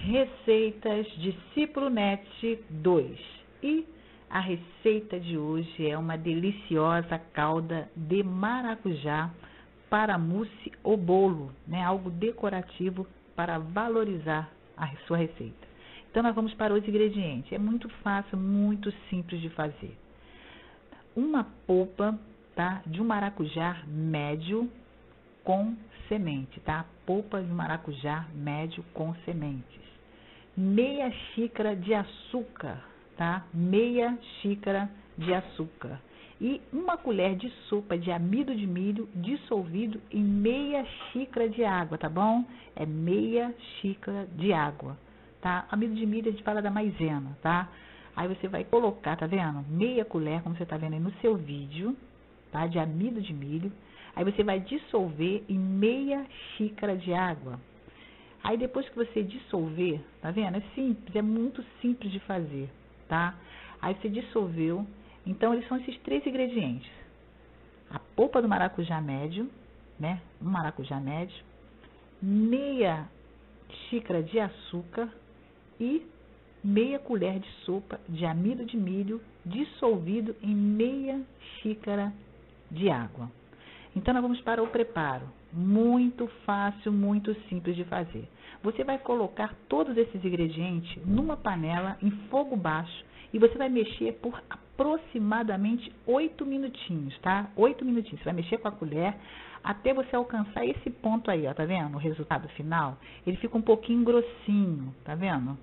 Receitas Discípulo Net 2. E a receita de hoje é uma deliciosa calda de maracujá para mousse ou bolo, né? Algo decorativo para valorizar a sua receita. Então nós vamos para os ingredientes. É muito fácil, muito simples de fazer. Uma polpa, tá? De um maracujá médio com semente, tá? Polpa de maracujá médio com sementes. Meia xícara de açúcar, tá? Meia xícara de açúcar. E uma colher de sopa de amido de milho dissolvido em meia xícara de água, tá bom? É meia xícara de água, tá? Amido de milho a gente fala da maisena, tá? Aí você vai colocar, tá vendo? Meia colher, como você tá vendo aí no seu vídeo, tá? De amido de milho. Aí você vai dissolver em meia xícara de água. Aí depois que você dissolver, tá vendo? É simples, é muito simples de fazer, tá? Aí você dissolveu, então eles são esses três ingredientes. A polpa do maracujá médio, né? Um maracujá médio, meia xícara de açúcar e meia colher de sopa de amido de milho dissolvido em meia xícara de água. Então, nós vamos para o preparo. Muito fácil, muito simples de fazer. Você vai colocar todos esses ingredientes numa panela em fogo baixo e você vai mexer por aproximadamente 8 minutinhos, tá? 8 minutinhos. Você vai mexer com a colher até você alcançar esse ponto aí, ó, tá vendo? O resultado final. Ele fica um pouquinho grossinho, tá vendo?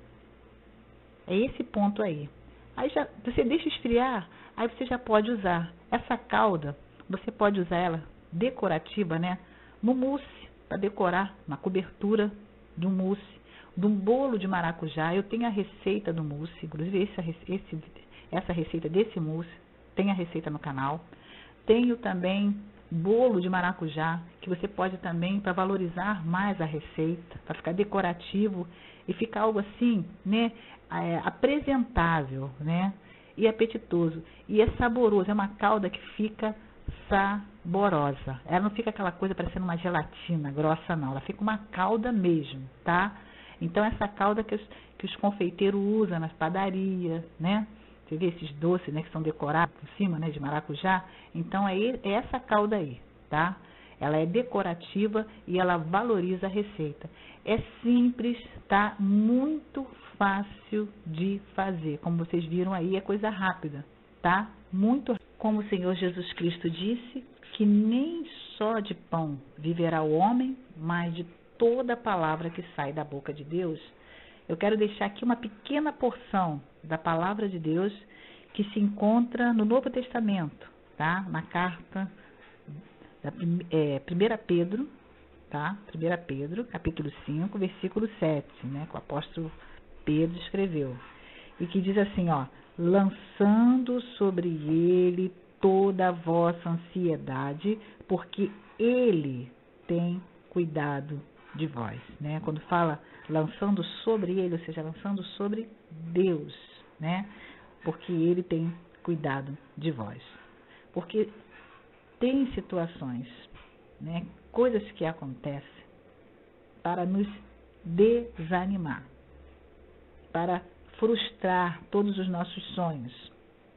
É esse ponto aí. Aí já, você deixa esfriar, aí você já pode usar. Essa calda, você pode usar ela decorativa, né? No mousse, para decorar, na cobertura do mousse, de um bolo de maracujá. Eu tenho a receita do mousse, inclusive essa receita desse mousse, tem a receita no canal. Tenho também bolo de maracujá, que você pode também, para valorizar mais a receita, para ficar decorativo e ficar algo assim, né? Apresentável, né? E apetitoso. E é saboroso, é uma calda que fica saborosa. Ela não fica aquela coisa parecendo uma gelatina grossa, não. Ela fica uma calda mesmo, tá? Então, essa calda que os confeiteiros usam nas padarias, né? Você vê esses doces, né, que são decorados por cima, né, de maracujá. Então, é essa calda aí, tá? Ela é decorativa e ela valoriza a receita. É simples, tá? Muito fácil de fazer. Como vocês viram aí, é coisa rápida, tá? Muito, como o Senhor Jesus Cristo disse, que nem só de pão viverá o homem, mas de toda palavra que sai da boca de Deus. Eu quero deixar aqui uma pequena porção da palavra de Deus que se encontra no Novo Testamento, tá? Na carta da 1 Pedro, tá? 1 Pedro, capítulo 5, versículo 7, né? Que o apóstolo Pedro escreveu. E que diz assim, ó: lançando sobre ele toda a vossa ansiedade, porque ele tem cuidado de vós, né? Quando fala lançando sobre ele, ou seja, lançando sobre Deus, né? Porque ele tem cuidado de vós. Porque tem situações, né? Coisas que acontecem para nos desanimar, para frustrar todos os nossos sonhos.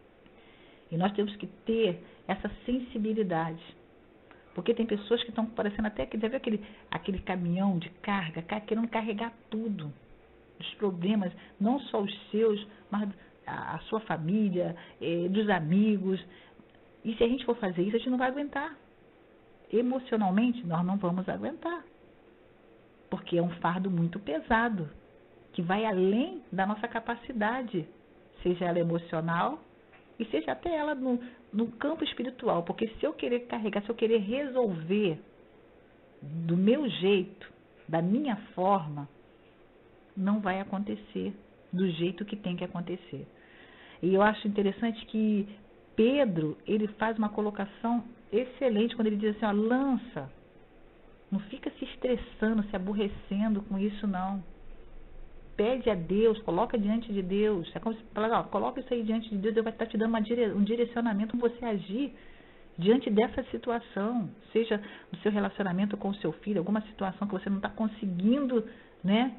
E nós temos que ter essa sensibilidade. Porque tem pessoas que estão parecendo até que deve aquele caminhão de carga, querendo carregar tudo. Os problemas, não só os seus, mas a sua família, dos amigos. E se a gente for fazer isso, a gente não vai aguentar. Emocionalmente, nós não vamos aguentar. Porque é um fardo muito pesado, que vai além da nossa capacidade, seja ela emocional e seja até ela no campo espiritual. Porque se eu querer carregar, se eu querer resolver do meu jeito, da minha forma, não vai acontecer do jeito que tem que acontecer. E eu acho interessante que Pedro, ele faz uma colocação excelente quando ele diz assim, ó, lança. Não fica se estressando, se aborrecendo com isso, não. Pede a Deus, coloca diante de Deus. É como se falar, ó, coloca isso aí diante de Deus, Deus vai estar te dando um direcionamento para você agir diante dessa situação. Seja no seu relacionamento com o seu filho, alguma situação que você não está conseguindo, né?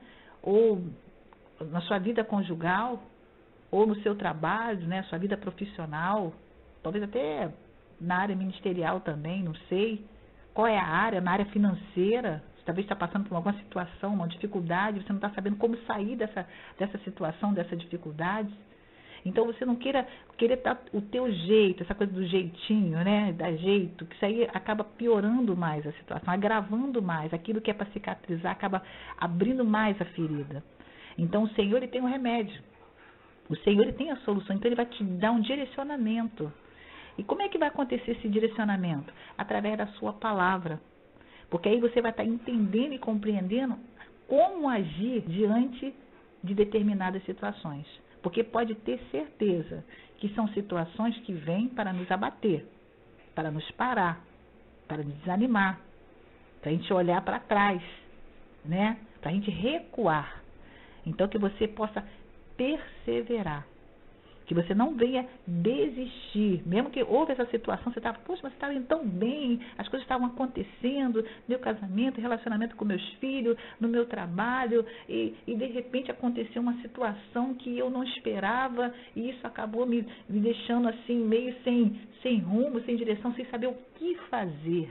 ou na sua vida conjugal, ou no seu trabalho, né, sua vida profissional, talvez até na área ministerial também, não sei. Qual é a área? Na área financeira, você talvez está passando por alguma situação, uma dificuldade, você não está sabendo como sair dessa situação, dessa dificuldade. Então você não querer dar o teu jeito, essa coisa do jeitinho, né, da jeito, que isso aí acaba piorando mais a situação, agravando mais, aquilo que é para cicatrizar acaba abrindo mais a ferida. Então o Senhor, ele tem um remédio, o Senhor, ele tem a solução, então ele vai te dar um direcionamento. E como é que vai acontecer esse direcionamento? Através da sua palavra, porque aí você vai estar entendendo e compreendendo como agir diante de determinadas situações. Porque pode ter certeza que são situações que vêm para nos abater, para nos parar, para nos desanimar, para a gente olhar para trás, né? Para a gente recuar. Então que você possa perseverar, que você não venha desistir, mesmo que houve essa situação, você estava, poxa, mas você estava indo tão bem, as coisas estavam acontecendo, meu casamento, relacionamento com meus filhos, no meu trabalho, e de repente aconteceu uma situação que eu não esperava, e isso acabou me deixando assim, meio sem rumo, sem direção, sem saber o que fazer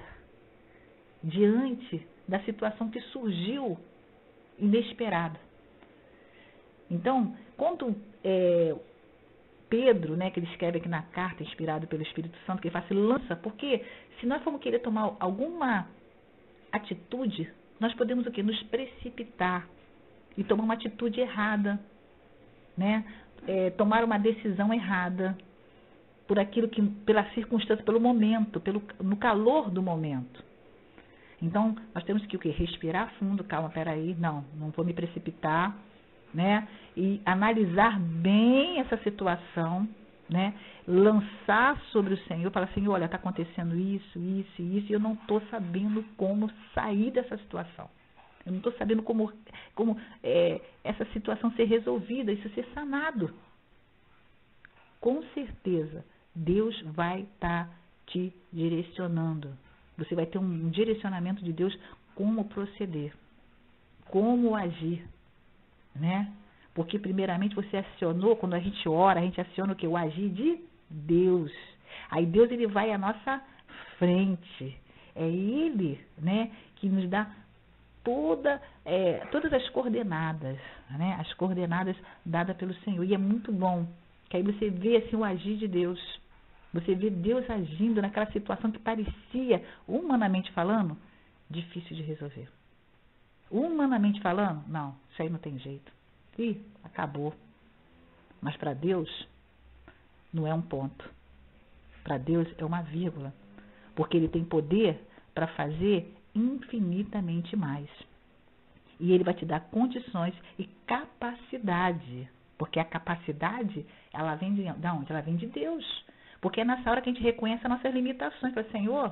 diante da situação que surgiu inesperada. Então, quando Pedro, né, que ele escreve aqui na carta, inspirado pelo Espírito Santo, que ele fala assim, lança, porque se nós formos querer tomar alguma atitude, nós podemos o quê? Nos precipitar e tomar uma atitude errada, né? Tomar uma decisão errada, por aquilo que, pela circunstância, pelo momento, no calor do momento. Então, nós temos que o quê? Respirar fundo, calma, peraí, não vou me precipitar, né? E analisar bem essa situação, né? Lançar sobre o Senhor, falar assim, olha, está acontecendo isso, e eu não estou sabendo como sair dessa situação. Eu não estou sabendo como essa situação ser resolvida, isso ser sanado. Com certeza, Deus vai estar te direcionando. Você vai ter um direcionamento de Deus como proceder, como agir, né? Porque primeiramente você acionou, quando a gente ora, a gente aciona o que? O agir de Deus. Aí Deus, ele vai à nossa frente. É Ele, né, que nos dá todas as coordenadas, né? As coordenadas dadas pelo Senhor. E é muito bom, que aí você vê assim o agir de Deus. Você vê Deus agindo naquela situação que parecia, humanamente falando, difícil de resolver. Humanamente falando, não, isso aí não tem jeito. Ih, acabou. Mas para Deus, não é um ponto. Para Deus é uma vírgula. Porque Ele tem poder para fazer infinitamente mais. E Ele vai te dar condições e capacidade. Porque a capacidade, ela vem de onde? Ela vem de Deus. Porque é nessa hora que a gente reconhece as nossas limitações. Fala, Senhor,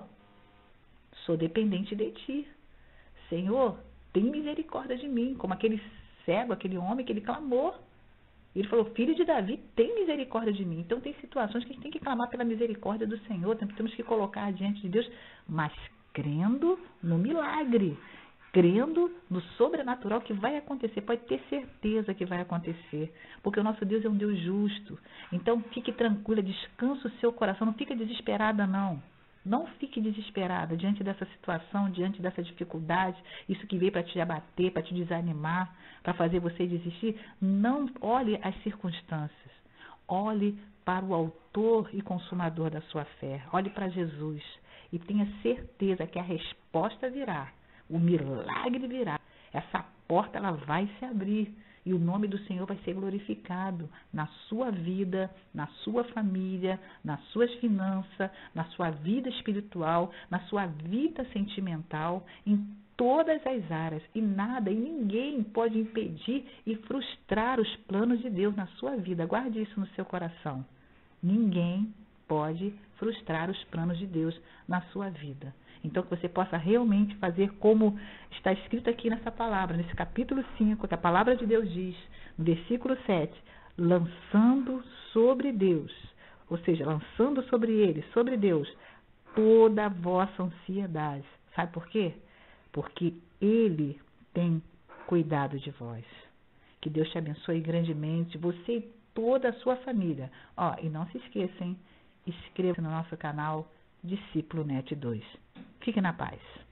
sou dependente de Ti. Senhor, tem misericórdia de mim. Como aquele cego, aquele homem que ele clamou. Ele falou, filho de Davi, tem misericórdia de mim. Então tem situações que a gente tem que clamar pela misericórdia do Senhor. Temos que colocar diante de Deus, mas crendo no milagre. Crendo no sobrenatural que vai acontecer, pode ter certeza que vai acontecer, porque o nosso Deus é um Deus justo. Então fique tranquila, descansa o seu coração, não fique desesperada não. Não fique desesperada diante dessa situação, diante dessa dificuldade, isso que veio para te abater, para te desanimar, para fazer você desistir. Não olhe as circunstâncias, olhe para o autor e consumador da sua fé, olhe para Jesus e tenha certeza que a resposta virá. O milagre virá. Essa porta ela vai se abrir e o nome do Senhor vai ser glorificado na sua vida, na sua família, nas suas finanças, na sua vida espiritual, na sua vida sentimental, em todas as áreas. E nada e ninguém pode impedir e frustrar os planos de Deus na sua vida. Guarde isso no seu coração. Ninguém pode frustrar os planos de Deus na sua vida. Então, que você possa realmente fazer como está escrito aqui nessa palavra, nesse capítulo 5, que a palavra de Deus diz, no versículo 7, lançando sobre Deus, ou seja, lançando sobre Ele, sobre Deus, toda a vossa ansiedade. Sabe por quê? Porque Ele tem cuidado de vós. Que Deus te abençoe grandemente, você e toda a sua família. Ó, e não se esqueçam, inscreva-se no nosso canal Discípulo Net 2. Fique na paz.